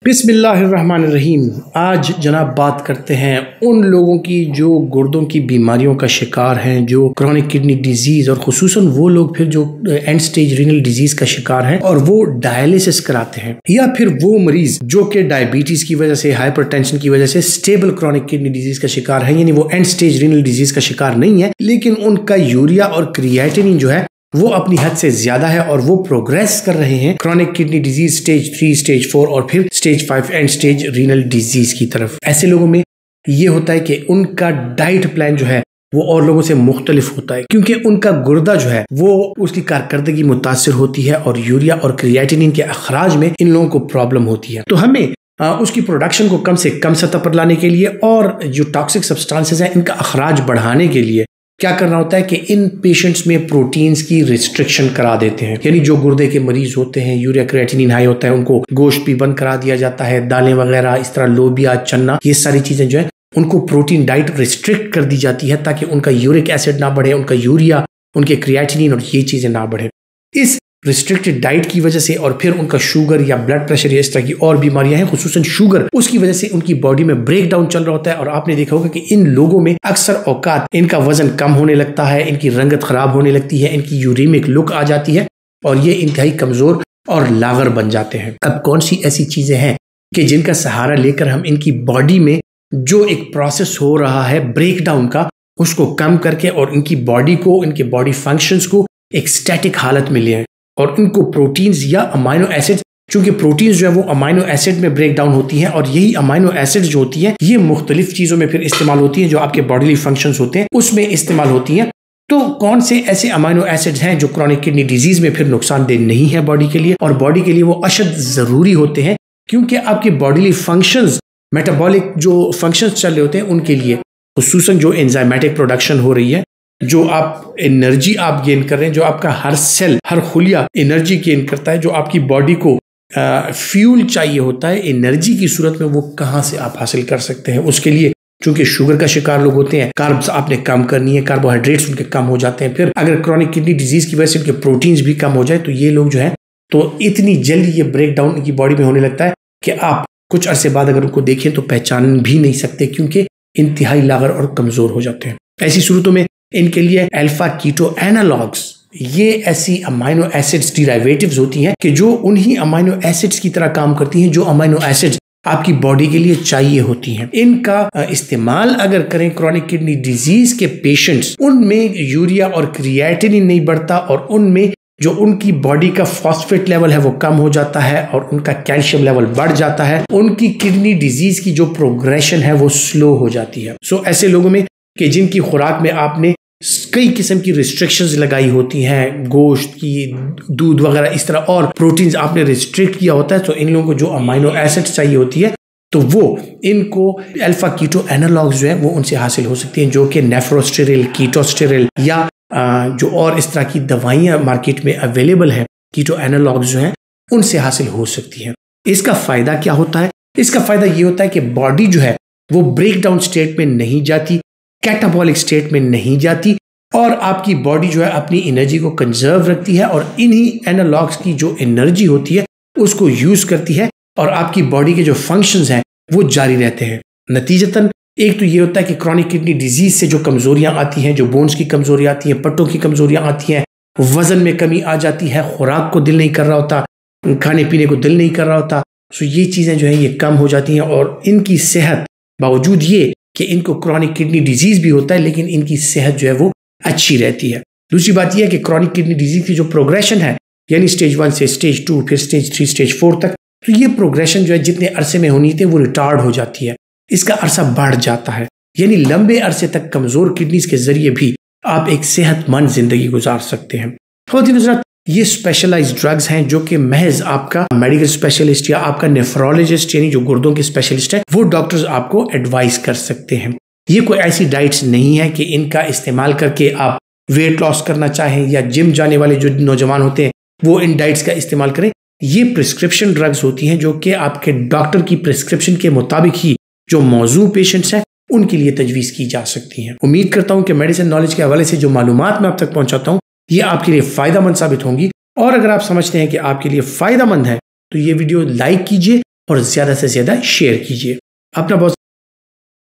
बिस्मिल्लाहिर्रहमानिर्रहीम। आज जनाब बात करते हैं उन लोगों की जो गुर्दों की बीमारियों का शिकार हैं, जो क्रॉनिक किडनी डिजीज और खुसूसन वो लोग फिर जो एंड स्टेज रीनल डिजीज का शिकार हैं और वो डायलिसिस कराते हैं, या फिर वो मरीज जो कि डायबिटीज की वजह से, हाइपरटेंशन की वजह से स्टेबल क्रॉनिक किडनी डिजीज का शिकार है, यानी वो एंड स्टेज रीनल डिजीज का शिकार नहीं है, लेकिन उनका यूरिया और क्रिएटिनिन जो है वो अपनी हद से ज्यादा है और वो प्रोग्रेस कर रहे हैं chronic kidney disease stage 3, stage 4 और फिर stage 5 end stage renal disease की तरफ। ऐसे लोगों में ये होता है कि उनका डाइट प्लान जो है वो और लोगों से मुख्तलिफ होता है, क्योंकि उनका गुर्दा जो है वो उसकी कारकर्दगी मुतासिर होती है और यूरिया और क्रिएटिनिन के अखराज में इन लोगों को प्रॉब्लम होती है। तो हमें उसकी प्रोडक्शन को कम से कम सतह पर लाने के लिए और जो टॉक्सिक सब्सटेंसेस हैं इनका अखराज बढ़ाने के लिए क्या करना होता है कि इन पेशेंट्स में प्रोटीन्स की रिस्ट्रिक्शन करा देते हैं। यानी जो गुर्दे के मरीज होते हैं, यूरिया क्रिएटिनिन हाई होता है, उनको गोश्त भी बंद करा दिया जाता है, दालें वगैरह इस तरह लोबिया, चना, ये सारी चीजें जो है उनको प्रोटीन डाइट रिस्ट्रिक्ट कर दी जाती है ताकि उनका यूरिक एसिड ना बढ़े, उनका यूरिया, उनके क्रिएटिनिन और ये चीजें ना बढ़े। इस रिस्ट्रिक्टेड डाइट की वजह से और फिर उनका शुगर या ब्लड प्रेशर या इस तरह की और बीमारियां हैं, खुसूसन शुगर, उसकी वजह से उनकी बॉडी में ब्रेक डाउन चल रहा होता है। और आपने देखा होगा कि इन लोगों में अक्सर औकात इनका वजन कम होने लगता है, इनकी रंगत खराब होने लगती है, इनकी यूरेमिक लुक आ जाती है और ये इंतहाई कमजोर और लागर बन जाते हैं। अब कौन सी ऐसी चीजें हैं कि जिनका सहारा लेकर हम इनकी बॉडी में जो एक प्रोसेस हो रहा है ब्रेक डाउन का, उसको कम करके और इनकी बॉडी को, इनके बॉडी फंक्शंस को एक स्टैटिक हालत में ले आए और इनको प्रोटीन्स या अमाइनो एसिड, चूंकि प्रोटीन्स जो है वो अमाइनो एसिड में ब्रेक डाउन होती हैं और यही अमाइनो एसिड जो होती है ये मुख्तलिफ चीजों में फिर इस्तेमाल होती है, जो आपके बॉडीली फंक्शंस होते हैं उसमें इस्तेमाल होती हैं। तो कौन से ऐसे अमाइनो एसिड्स हैं जो क्रॉनिक किडनी डिजीज में फिर नुकसानदेह नहीं है बॉडी के लिए, और बॉडी के लिए वो अशद जरूरी होते हैं, क्योंकि आपके बॉडीली फंक्शंस, मेटाबॉलिक जो फंक्शंस चल रहे होते हैं उनके लिए, खुसूसन जो एंजाइमेटिक प्रोडक्शन हो रही है, जो आप एनर्जी आप गेन कर रहे हैं, जो आपका हर सेल, हर खुलिया एनर्जी गेन करता है, जो आपकी बॉडी को फ्यूल चाहिए होता है एनर्जी की सूरत में, वो कहाँ से आप हासिल कर सकते हैं। उसके लिए चूंकि शुगर का शिकार लोग होते हैं, कार्ब्स आपने कम करनी है, कार्बोहाइड्रेट्स उनके कम हो जाते हैं, फिर अगर क्रॉनिक किडनी डिजीज की वजह से उनके प्रोटीन्स भी कम हो जाए तो ये लोग जो है तो इतनी जल्दी ये ब्रेक डाउन इनकी बॉडी में होने लगता है कि आप कुछ अरसे बाद अगर उनको देखें तो पहचान भी नहीं सकते, क्योंकि इंतहाई लागर और कमजोर हो जाते हैं। ऐसी सूरतों में इनके लिए अल्फा कीटो एनालॉग्स, ये ऐसी अमाइनो एसिड्स डिराइवेटिव्स होती हैं कि जो उन्हीं अमाइनो एसिड्स की तरह काम करती हैं जो अमाइनो एसिड्स आपकी बॉडी के लिए चाहिए होती हैं। इनका इस्तेमाल अगर करें क्रॉनिक किडनी डिजीज के पेशेंट्स, उनमें यूरिया और क्रिएटिनिन नहीं बढ़ता और उनमें जो उनकी बॉडी का फॉस्फेट लेवल है वो कम हो जाता है और उनका कैल्शियम लेवल बढ़ जाता है, उनकी किडनी डिजीज की जो प्रोग्रेशन है वो स्लो हो जाती है। सो ऐसे लोगों में कि जिनकी खुराक में आपने कई किस्म की रिस्ट्रिक्शंस लगाई होती हैं, गोश्त की, दूध वगैरह इस तरह, और प्रोटीन्स आपने रिस्ट्रिक्ट किया होता है, तो इन लोगों को जो अमाइनो एसिड्स चाहिए होती है तो वो इनको अल्फा कीटो एनालॉग्स जो है वो उनसे हासिल हो सकती हैं, जो कि नेफ्रोस्टेरिल, कीटोस्टेरिल या जो और इस तरह की दवाइयाँ मार्केट में अवेलेबल हैं, कीटो एनालॉग्स जो हैं उनसे हासिल हो सकती हैं। इसका फायदा क्या होता है? इसका फायदा ये होता है कि बॉडी जो है वो ब्रेक डाउन स्टेट में नहीं जाती, कैटाबॉलिक स्टेट में नहीं जाती, और आपकी बॉडी जो है अपनी एनर्जी को कंजर्व रखती है और इन्हीं एनालॉग्स की जो एनर्जी होती है उसको यूज करती है और आपकी बॉडी के जो फंक्शंस हैं वो जारी रहते हैं। नतीजतन एक तो ये होता है कि क्रॉनिक किडनी डिजीज से जो कमजोरियां आती हैं, जो बोन्स की कमजोरियां आती हैं, पट्टों की कमजोरियां आती हैं, वजन में कमी आ जाती है, खुराक को दिल नहीं कर रहा होता, खाने पीने को दिल नहीं कर रहा होता, सो ये चीजें जो है ये कम हो जाती हैं और इनकी सेहत, बावजूद ये कि इनको क्रॉनिक किडनी डिजीज भी होता है लेकिन इनकी सेहत जो है वो अच्छी रहती है। दूसरी बात यह है कि क्रॉनिक किडनी डिजीज की जो प्रोग्रेशन है, यानी स्टेज 1 से स्टेज 2, फिर स्टेज 3, स्टेज 4 तक, तो ये प्रोग्रेशन जो है जितने अरसे में होनी थी वो रिटार्ड हो जाती है, इसका अरसा बढ़ जाता है। यानी लंबे अरसे तक कमजोर किडनीज के जरिए भी आप एक सेहतमंद जिंदगी गुजार सकते हैं। ख़वातीन हज़रात, ये स्पेशलाइज्ड ड्रग्स हैं जो कि महज आपका मेडिकल स्पेशलिस्ट या आपका नेफ्रोलॉजिस्ट, यानी जो गुर्दों के स्पेशलिस्ट है, वो डॉक्टर्स आपको एडवाइस कर सकते हैं। ये कोई ऐसी डाइट्स नहीं है कि इनका इस्तेमाल करके आप वेट लॉस करना चाहें या जिम जाने वाले जो नौजवान होते हैं वो इन डाइट्स का इस्तेमाल करें। ये प्रिस्क्रिप्शन ड्रग्स होती हैं जो कि आपके डॉक्टर की प्रिस्क्रिप्शन के मुताबिक ही जो मौजूद पेशेंट्स हैं उनके लिए तजवीज़ की जा सकती हैं। उम्मीद करता हूं कि मेडिसिन नॉलेज के हवाले से जो मालूमात मैं आप तक पहुंचाता हूं ये आपके लिए फ़ायदा मंद साबित होंगी, और अगर आप समझते हैं कि आपके लिए फ़ायदा मंद है तो ये वीडियो लाइक कीजिए और ज़्यादा से ज़्यादा शेयर कीजिए। अपना बहुत